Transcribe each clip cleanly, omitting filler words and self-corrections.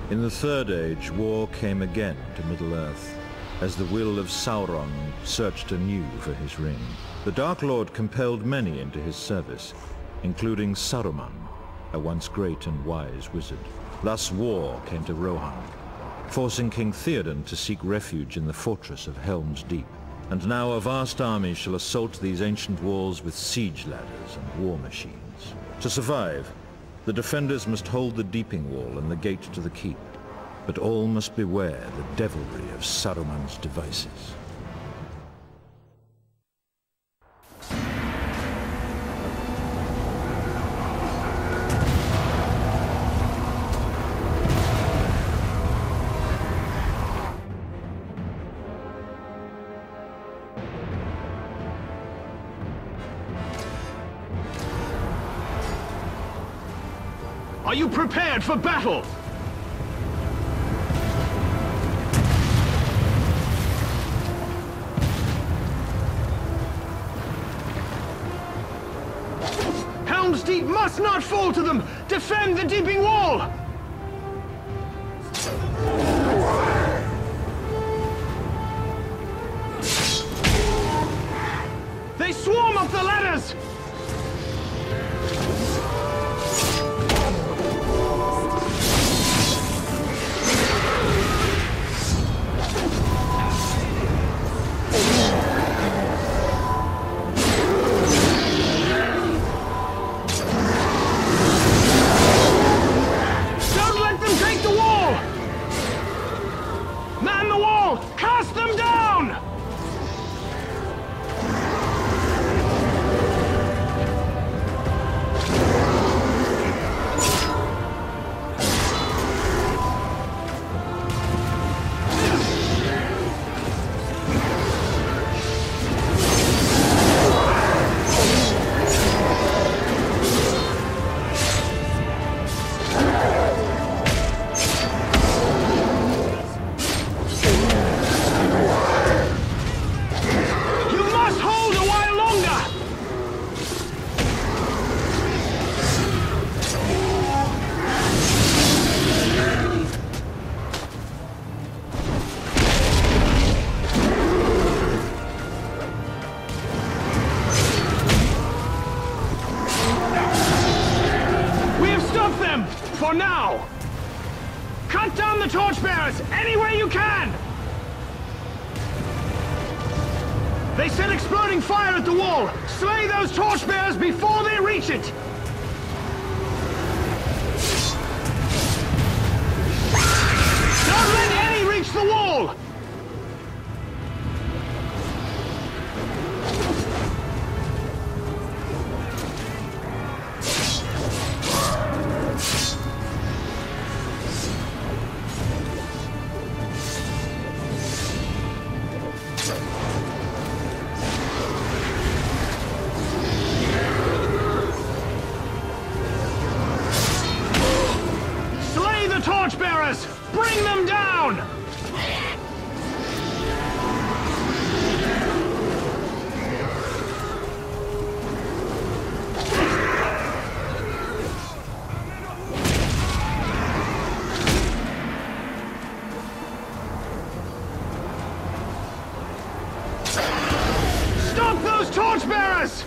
In the Third Age, war came again to Middle-earth, as the will of Sauron searched anew for his ring. The Dark Lord compelled many into his service, including Saruman, a once great and wise wizard. Thus war came to Rohan, forcing King Theoden to seek refuge in the fortress of Helm's Deep. And now a vast army shall assault these ancient walls with siege ladders and war machines. To survive, the defenders must hold the Deeping Wall and the gate to the keep, but all must beware the devilry of Saruman's devices. Are you prepared for battle? Helm's Deep must not fall to them! Defend the Deeping Wall! They swarm up the ladders! For now! Cut down the torchbearers any way you can! They set exploding fire at the wall! Slay those torchbearers before they reach it! Don't let any reach the wall! Torchbearers! Bring them down! Stop those torchbearers!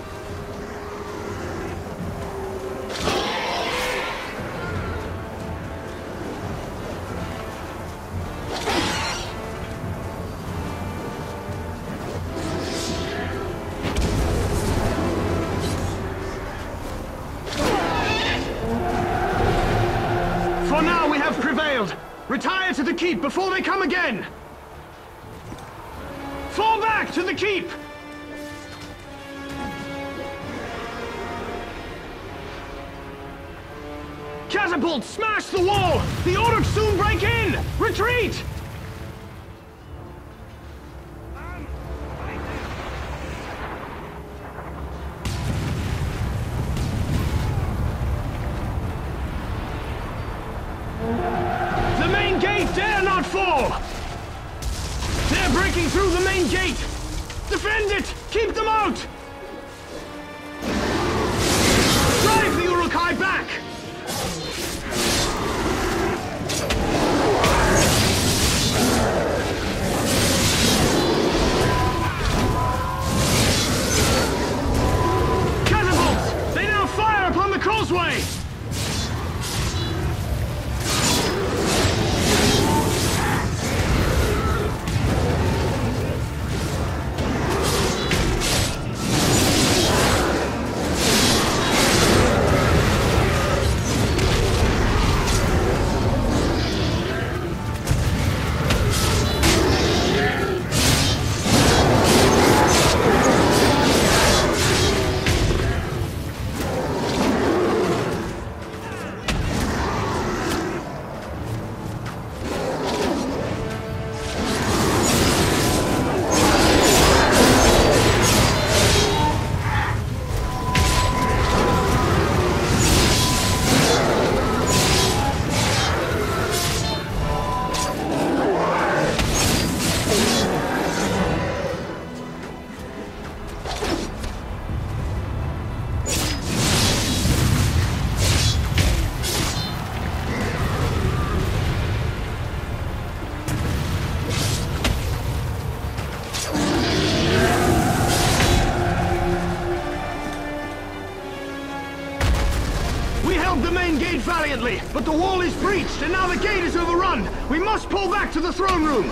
For now, we have prevailed. Retire to the keep before they come again. Fall back to the keep! Catapult, smash the wall! The Orcs soon break in! Retreat! The main gate dare not fall! They're breaking through the main gate! Defend it! Keep them out! Drive the Uruk-hai back! way! The main gate valiantly, but the wall is breached and now the gate is overrun. We must pull back to the throne room.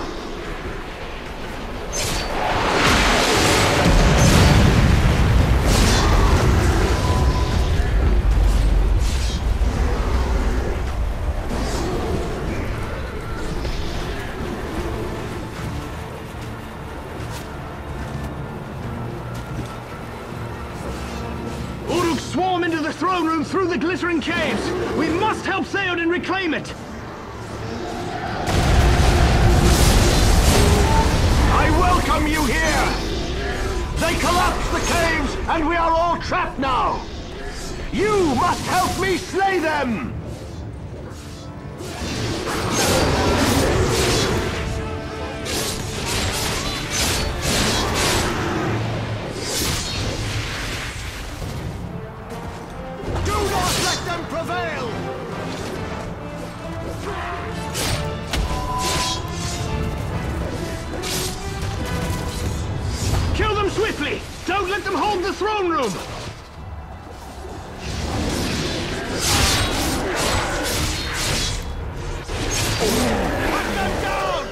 Swarm into the throne room through the glittering caves! We must help Theoden reclaim it! I welcome you here! They collapsed the caves, and we are all trapped now! You must help me slay them! Prevail! Kill them swiftly! Don't let them hold the throne room! Put them down!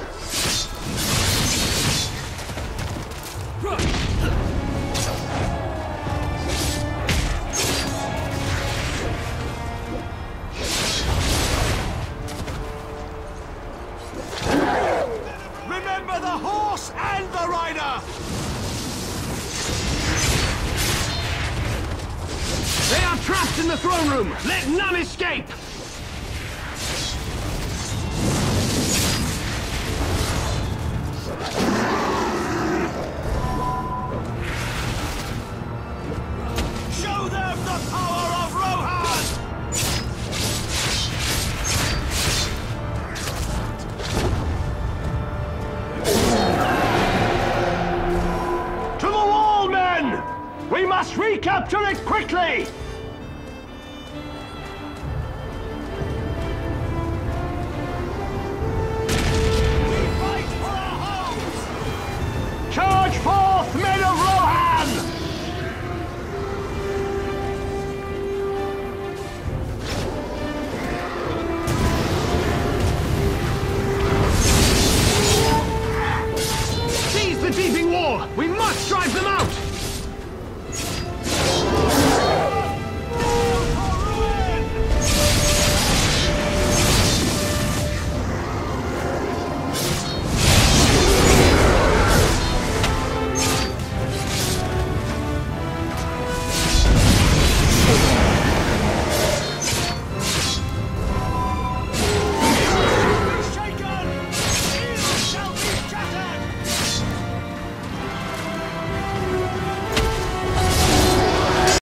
Remember the horse and the rider! They are trapped in the throne room! Let none escape! Show them the power of Rohan! To the wall, men! We must recapture it quickly!